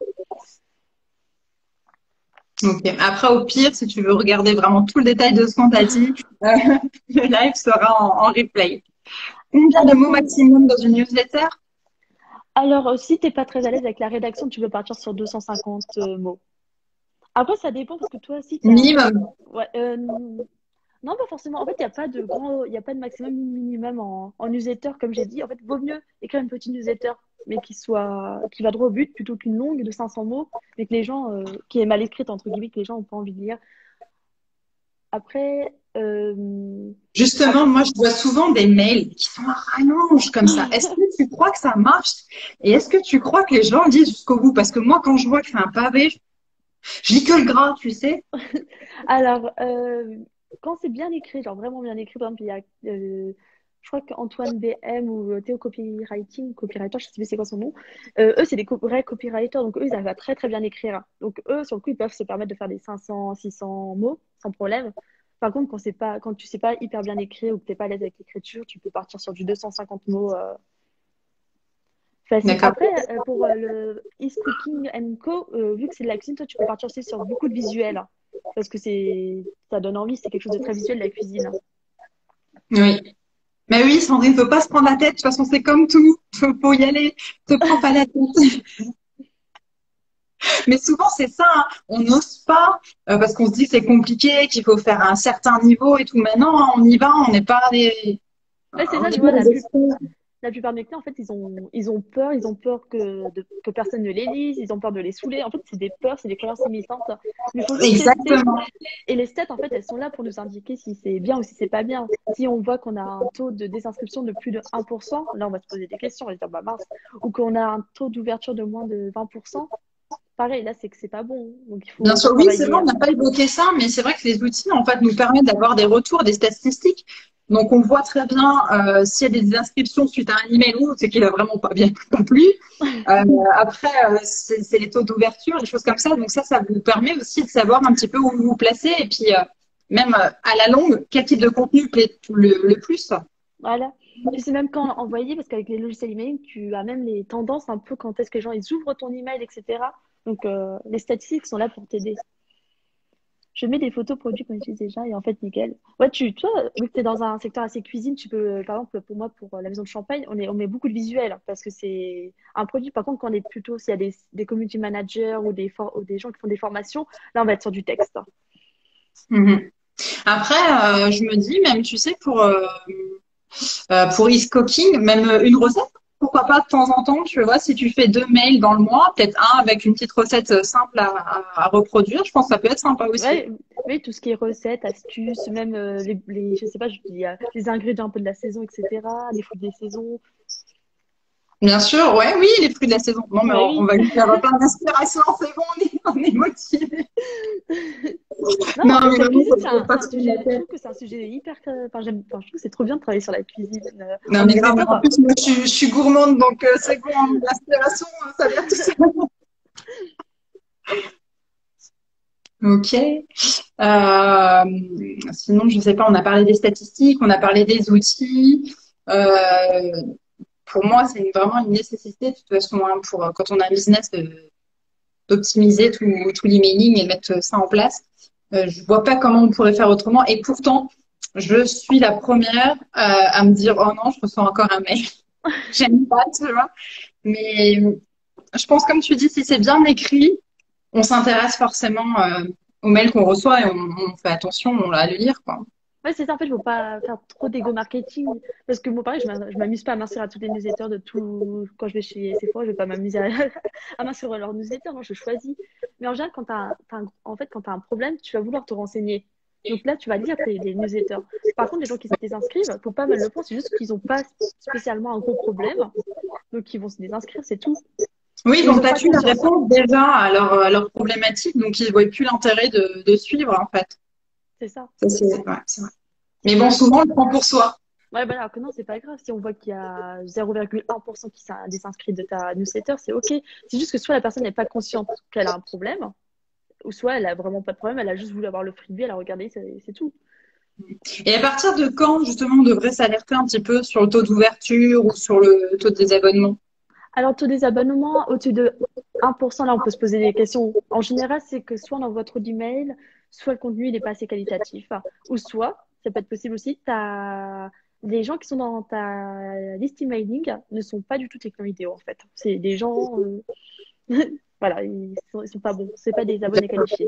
Ok. Après, au pire, si tu veux regarder vraiment tout le détail de ce qu'on t'a dit, euh, le live sera en, en replay. Combien de du mots coup, maximum dans une newsletter? alors, euh, si t'es pas très à l'aise avec la rédaction, tu peux partir sur deux cent cinquante euh, mots. Après, ça dépend parce que toi aussi, t'as... Minimum. Ouais, euh, non, pas forcément. En fait, il n'y a pas de grand, il y a pas de maximum ni minimum en, en newsletter, comme j'ai dit. En fait, vaut mieux écrire une petite newsletter, mais qui soit, qui va droit au but, plutôt qu'une longue de cinq cents mots, mais que les gens, euh, qui est mal écrite, entre guillemets, que les gens n'ont pas envie de lire. Après, euh, Justement, après... moi, je vois souvent des mails qui sont à rallonge comme ça. Est-ce que tu crois que ça marche? Et est-ce que tu crois que les gens le disent jusqu'au bout? Parce que moi, quand je vois que c'est un pavé, je lis que le gras, tu sais. Alors, euh, quand c'est bien écrit, genre vraiment bien écrit, par exemple, il y a, euh, je crois qu'Antoine B M ou euh, Théo Copywriting, copywriter, je sais plus c'est quoi son nom, euh, eux, c'est des co- vrais copywriters, donc eux, ils arrivent à très très bien écrire. Donc eux, sur le coup, ils peuvent se permettre de faire des cinq cents, six cents mots sans problème. Par contre, quand c'est pas, quand tu sais pas hyper bien écrire ou que t'es pas à l'aise avec l'écriture, tu peux partir sur du deux cent cinquante mots euh, facile. D'accord. Après, euh, pour euh, le Is Cooking and Co, euh, vu que c'est de la cuisine, toi, tu peux partir aussi sur beaucoup de visuels, hein, parce que c'est, ça donne envie, c'est quelque chose de très visuel, la cuisine. Oui. Mais oui, Sandrine, faut pas se prendre la tête. De toute façon, c'est comme tout. Faut, faut y aller. Te prends pas la tête. Mais souvent, c'est ça, hein. On n'ose pas euh, parce qu'on se dit que c'est compliqué, qu'il faut faire un certain niveau et tout. Maintenant, on y va. On n'est pas des, Ouais, c'est un ça, petit tu peu vois, la, des plus, experts. la plupart de mes clients, en fait, ils ont, ils ont peur, ils ont peur que, de- que personne ne les lise, ils ont peur de les saouler. En fait, c'est des peurs, c'est des croyances limitantes. Mais il faut juste tester. Exactement. Et les stats, en fait, elles sont là pour nous indiquer si c'est bien ou si c'est pas bien. Si on voit qu'on a un taux de désinscription de plus de un pour cent, là, on va se poser des questions, on va se dire, bah mince. Ou qu'on a un taux d'ouverture de moins de vingt pour cent, pareil, là, c'est que c'est pas bon. Donc, il Bien faut sûr, oui, c'est vrai, retravailler. on n'a pas évoqué ça, mais c'est vrai que les outils, en fait, nous permettent d'avoir des retours, des statistiques. Donc, on voit très bien euh, s'il y a des inscriptions suite à un email ou c'est qu'il a vraiment pas bien pas plu. Euh, après, euh, c'est c'est les taux d'ouverture, des choses comme ça. Donc, ça, ça vous permet aussi de savoir un petit peu où vous vous placez et puis euh, même euh, à la longue, quel type de contenu plaît le, le plus. Voilà. Tu sais même quand envoyer, parce qu'avec les logiciels emailing, tu as même les tendances un peu quand est-ce que les gens ils ouvrent ton email, et cetera. Donc, euh, les statistiques sont là pour t'aider. Je mets des photos produits qu'on utilise déjà et en fait, nickel. Ouais, tu, toi, vu que tu es dans un secteur assez cuisine, tu peux, euh, par exemple, pour moi, pour euh, la maison de Champagne, on est, on met beaucoup de visuels hein, parce que c'est un produit. Par contre, quand on est plutôt, s'il y a des, des community managers ou des, for- ou des gens qui font des formations, là, on va être sur du texte. Mhm. Après, euh, je me dis, même, tu sais, pour, euh, Euh, pour East Cooking, même euh, une recette, pourquoi pas de temps en temps, tu vois, si tu fais deux mails dans le mois, peut-être un avec une petite recette euh, simple à, à, à reproduire, je pense que ça peut être sympa aussi. Ouais, oui, tout ce qui est recettes, astuces, même euh, les, les, je sais pas, je dis, euh, les ingrédients un peu de la saison, et cetera, les fruits des saisons. Bien sûr, ouais, oui, les fruits de la saison. Non, mais Ouais, on, on oui. va lui faire plein d'inspiration, c'est bon, on est, on est motivé. Non, Non, mais la vraiment, cuisine, faut, c'est faut un, pas c'est un se prendre la sujet, je tête. trouve que c'est un sujet hyper, euh, enfin, j'aime, enfin, je trouve que c'est trop bien de travailler sur la cuisine. Euh, Non, en mais grave, mais newsletter, en plus, moi, je, suis- je suis gourmande, donc euh, c'est bon, l'inspiration, ça vient tout seul. Ok. Euh, sinon, je sais pas, on a parlé des statistiques, on a parlé des outils. Euh, pour moi, c'est vraiment une nécessité de toute façon hein, pour quand on a un business de- d'optimiser tout, tout l'emailing et mettre ça en place. Euh, je vois pas comment on pourrait faire autrement. Et pourtant, je suis la première euh, à me dire oh non, je reçois encore un mail. J'aime pas, tu vois. Mais je pense comme tu dis, si c'est bien écrit, on s'intéresse forcément euh, aux mails qu'on reçoit et on, on fait attention à le lire, quoi. ouais, c'est ça, en fait, il ne faut pas faire trop d'ego marketing. Parce que moi, pareil, je m'a- je m'amuse pas à m'inscrire à toutes les newsletters de tout. Quand je vais chez Sephora, je vais pas m'amuser à, à m'inscrire à leurs newsletters. Moi, je choisis. Mais en général, quand t'as, t'as un- en fait, quand tu as un problème, tu vas vouloir te renseigner. Donc là, tu vas lire tes, les newsletters. Par contre, les gens qui se désinscrivent, faut pas mal le prendre, c'est juste qu'ils n'ont pas spécialement un gros problème. Donc, ils vont se désinscrire, c'est tout. Oui, Et ils ils n'ont n'ont pas pas pu la conscience. réponse déjà à leur, à leur problématique, donc ils ne voient plus l'intérêt de, de suivre, en fait. C'est ça. Ça, c'est ouais, c'est vrai. Mais bon, souvent, on le prend pour soi. Ouais, bah alors que non, c'est pas grave. Si on voit qu'il y a zéro virgule un pour cent qui s'est désinscrit de ta newsletter, c'est OK. C'est juste que soit la personne n'est pas consciente qu'elle a un problème, ou soit elle a vraiment pas de problème, elle a juste voulu avoir le freebie, elle a regardé, c'est c'est tout. Et à partir de quand, justement, on devrait s'alerter un petit peu sur le taux d'ouverture ou sur le taux de désabonnement? Alors, taux des abonnements, au-dessus de un pour cent, là, on peut se poser des questions. En général, c'est que soit on envoie trop d'emails, soit le contenu n'est pas assez qualitatif, ou soit, ça peut être possible aussi, t'as... les gens qui sont dans ta liste emailing ne sont pas du tout tes clients idéaux, en fait. C'est des gens, euh, voilà, ils sont, ils sont pas bons. C'est pas des abonnés qualifiés.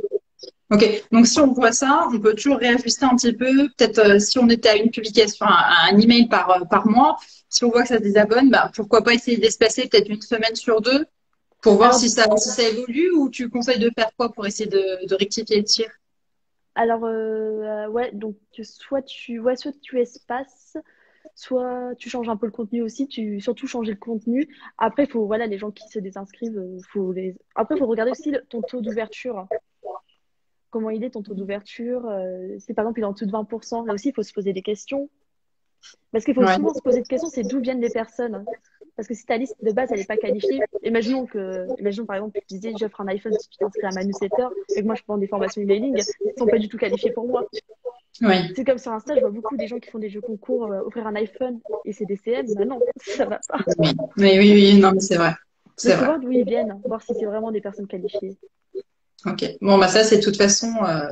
Ok, donc si on voit ça, on peut toujours réajuster un petit peu. Peut-être euh, si on était à une publication, à un email par, euh, par mois, si on voit que ça se désabonne, bah, pourquoi pas essayer d'espacer peut-être une semaine sur deux pour voir Alors, si ça, si ça évolue ou tu conseilles de faire quoi pour essayer de, de rectifier le tir? alors euh, ouais, donc soit tu, ouais, soit tu espaces, soit tu changes un peu le contenu aussi, tu surtout changer le contenu. Après, il faut, voilà, les gens qui se désinscrivent, euh, faut les... Après, il faut regarder aussi le- ton taux d'ouverture. Comment il est ton taux d'ouverture? Euh, si par exemple il est en dessous de vingt pour cent, là aussi, il faut se poser des questions. Parce qu'il faut Ouais. souvent se poser des questions, c'est d'où viennent les personnes. Parce que si ta liste de base, elle n'est pas qualifiée, imaginons que, imaginons par exemple, tu disais, j'offre un iPhone si tu t'inscris à ma newsletter, et que moi je prends des formations emailing, ils ne sont pas du tout qualifiés pour moi. Oui. C'est comme sur Insta, je vois beaucoup des gens qui font des jeux concours, euh, offrir un iPhone et c'est des C M. Bah non, ça va pas. Oui. Mais oui, oui, non, mais c'est vrai. Donc, C'est il faut vrai. voir d'où ils viennent, voir si c'est vraiment des personnes qualifiées. Ok. Bon, bah ça, c'est de toute façon, euh,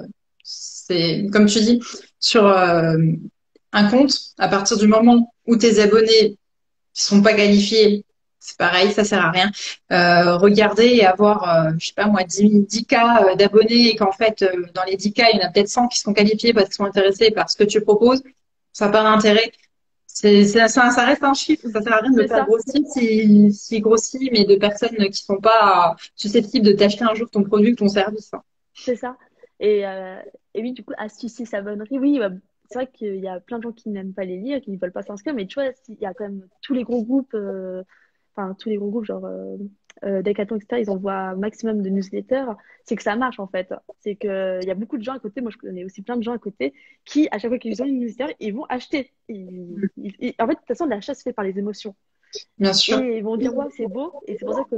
c'est comme tu dis, sur euh, un compte, à partir du moment où tes abonnés qui sont pas qualifiés, c'est pareil, ça sert à rien. Euh, regarder et avoir, euh, je sais pas moi, dix dix cas euh, d'abonnés et qu'en fait, euh, dans les dix cas, il y en a peut-être cent qui sont qualifiés parce qu'ils sont intéressés par ce que tu proposes, ça n'a pas d'intérêt. C'est, c'est- ça, ça reste un chiffre, ça sert à rien de le C'est faire ça, grossir si, si grossit, mais de personnes qui sont pas susceptibles de t'acheter un jour ton produit ou ton service, hein. c'est ça. Et, euh, et oui, du coup, astucier sa bonnerie, oui, bah, c'est vrai qu'il y a plein de gens qui n'aiment pas les lire, qui ne veulent pas s'inscrire, mais tu vois, il y a quand même tous les gros groupes, euh, enfin, tous les gros groupes, genre euh, euh, Decathlon, et cetera, ils envoient un maximum de newsletters, c'est que ça marche en fait. C'est que il y a beaucoup de gens à côté, moi je connais aussi plein de gens à côté, qui, à chaque fois qu'ils ont une newsletter, ils vont acheter. Ils- ils- ils- en fait, de toute façon, l'achat se fait par les émotions. Bien sûr. Et ils vont dire, ouais, c'est beau, et c'est pour ça que,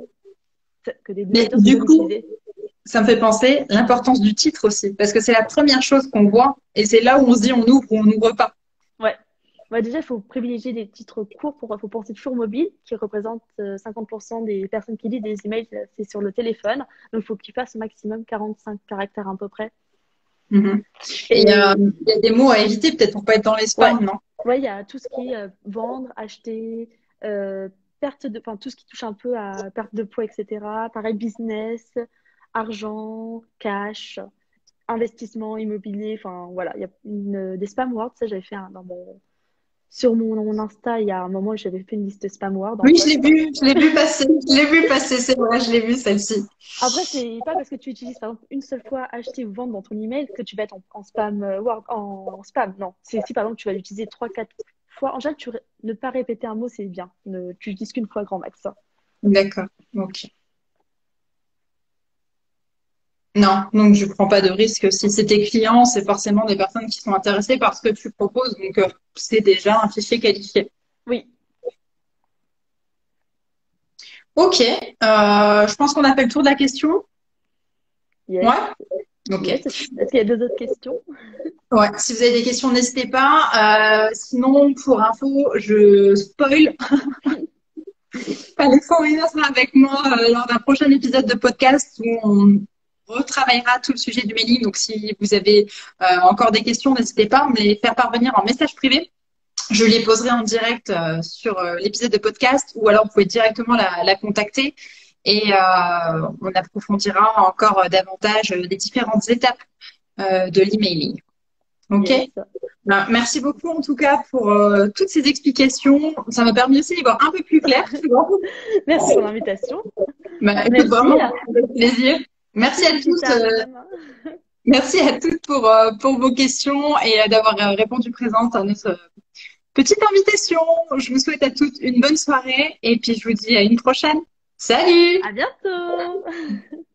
que des Mais newsletters sont du bien coup, utilisés. ça me fait penser l'importance du titre aussi, parce que c'est la première chose qu'on voit et c'est là où on se dit on ouvre ou on n'ouvre pas. Ouais. Ouais, déjà, il faut privilégier des titres courts pour, faut penser toujours mobile, qui représente euh, cinquante pour cent des personnes qui lisent des emails, euh, c'est sur le téléphone. Donc, il faut qu'il fasse au maximum quarante-cinq caractères à peu près. Mhm. Et euh, Et il y a des mots à éviter peut-être pour pas être dans les ouais, spams, non? ouais, il y a tout ce qui est euh, vendre, acheter, euh, perte de, enfin, tout ce qui touche un peu à perte de poids, et cetera. Pareil, business, argent, cash, investissement immobilier. Enfin, voilà, il y a une, des spam words. Ça, j'avais fait un, dans mon, sur mon, mon Insta, il y a un moment, j'avais fait une liste spam word en Oui, je l'ai post. vu, je l'ai vu passer, je l'ai vu passer, c'est vrai, je l'ai vu celle-ci. Après, c'est pas parce que tu utilises par exemple une seule fois acheter ou vendre dans ton email que tu vas être en, en spam euh, word, en spam. Non, c'est si par exemple tu vas l'utiliser trois, quatre fois. En général, tu, ré- ne pas répéter un mot, c'est bien. Ne, tu l'utilises qu'une fois grand max. D'accord, ok. Non, donc je prends pas de risque. Si c'est tes clients, c'est forcément des personnes qui sont intéressées par ce que tu proposes, donc euh, c'est déjà un fichier qualifié. Oui, Ok, euh, je pense qu'on a fait le tour de la question. yes, Ouais, yes. ok. Est-ce qu'il y a deux autres questions? Ouais, si vous avez des questions, n'hésitez pas. Euh, sinon, pour info, je spoil. Alexandrina sera avec moi euh, lors d'un prochain épisode de podcast où on retravaillera tout le sujet du mailing. Donc, si vous avez euh, encore des questions, n'hésitez pas à me les faire parvenir en message privé. Je les poserai en direct euh, sur euh, l'épisode de podcast ou alors vous pouvez directement la, la contacter et euh, on approfondira encore euh, davantage euh, les différentes étapes euh, de l'emailing. OK? Yes. Ben, merci beaucoup en tout cas pour euh, toutes ces explications. Ça m'a permis aussi d'y voir un peu plus clair, tu vois. Merci pour l'invitation. Ben, écoute, Merci. vraiment, avec plaisir. Merci à N'hésite tous. pas, euh, madame. Merci à toutes pour, euh, pour vos questions et euh, d'avoir euh, répondu présente à notre petite invitation. Je vous souhaite à toutes une bonne soirée et puis je vous dis à une prochaine. Salut! À bientôt!